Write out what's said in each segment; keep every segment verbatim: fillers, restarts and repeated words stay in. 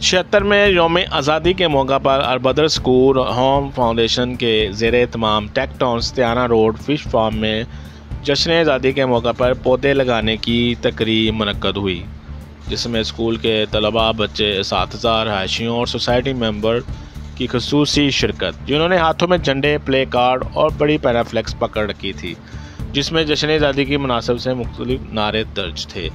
छिहत्तरवें यौम आज़ादी के मौका पर अलबदर स्कूल होम फाउंडेशन के ज़ेर एहतमाम tech town Satiana road fish farm में जश्न आज़ादी के मौका पर पौधे लगाने की तकरीब मुनक्कद हुई, जिसमें स्कूल के तलबा, बच्चे, असातिज़ा, रहायशियों और सोसाइटी मेंबर की ख़ुसूसी शिरकत, जिन्होंने हाथों में झंडे, प्ले कार्ड और बड़ी पैराफ्लेक्स पकड़ रखी थी, जिसमें जश्न आज़ादी की मुनासिब से मुख्तलिफ नारे दर्ज थे।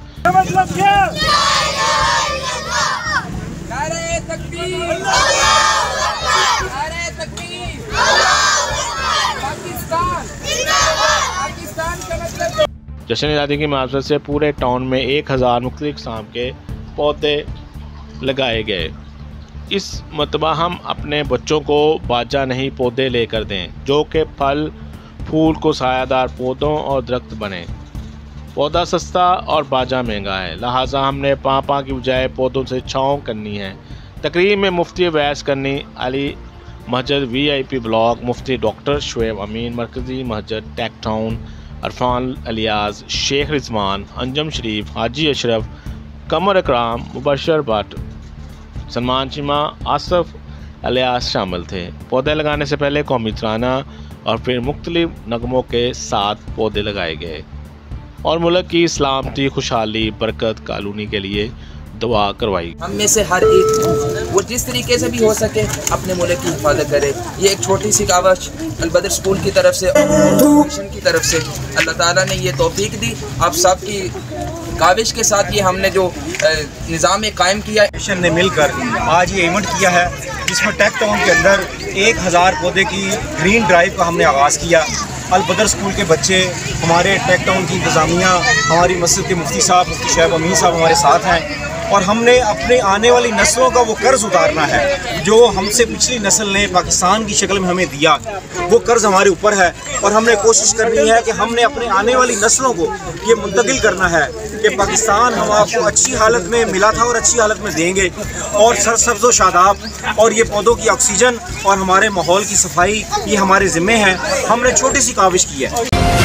जश्न आज़ादी की मुनासिबत से पूरे टाउन में एक हज़ार मुख्तलिफ किस्म के पौधे लगाए गए। इस मरतबा हम अपने बच्चों को बाजा नहीं पौधे लेकर दें, जो कि फल फूल को सायादार पौधों और दरख्त बने। पौधा सस्ता और बाजा महंगा है, लिहाजा हमने पाँ पाँ की बजाय पौधों से छाँव करनी है। तकरीब में मुफ्ती Wais Qarni, Ali Masjid V I P block, मुफ्ती डॉक्टर शुएब अमीन, मरकज़ी महजद टेक टाउन, अरफान अलियाज, शेख रिजवान, अंजम शरीफ, हाजी अशरफ, कमर अकराम, मुबशर भट्ट, सलमान चिमा, आसफ अलियास शामिल थे। पौधे लगाने से पहले कौमी तराना और फिर मुख्तलिफ नगमों के साथ पौधे लगाए गए और मुल्क की सलामती, खुशहाली, बरकत, कॉलोनी के लिए दुआ करवाई। हम में से हर एक वो जिस तरीके से भी हो सके अपने मुल्क की हिफाजत करे। ये एक छोटी सी कावश अलबदर स्कूल की तरफ से और मिशन की तरफ से अल्लाह ताला ने ये तौफीक दी। आप सब की काविश के साथ ये हमने जो निज़ाम कायम किया, मिशन ने मिलकर आज ये इवेंट किया है, जिसमें टेक टाउन के अंदर एक हज़ार पौधे की ग्रीन ड्राइव का हमने आगाज़ किया। अलबदर स्कूल के बच्चे, हमारे टेक टाउन की इंतज़ामिया, हमारी मस्जिद के मुफ्ती साहब, मुफ्ती शुएब अमीन साहब हमारे साथ हैं, और हमने अपने आने वाली नस्लों का वो कर्ज़ उतारना है जो हमसे पिछली नस्ल ने पाकिस्तान की शक्ल में हमें दिया। वो कर्ज़ हमारे ऊपर है और हमने कोशिश करनी है कि हमने अपने आने वाली नस्लों को ये मुंतकिल करना है कि पाकिस्तान हम आपको अच्छी हालत में मिला था और अच्छी हालत में देंगे, और सरसब्ज़ व शादाब, और ये पौधों की ऑक्सीजन और हमारे माहौल की सफाई ये हमारे ज़िम्मे है। हमने छोटी सी काविश की है।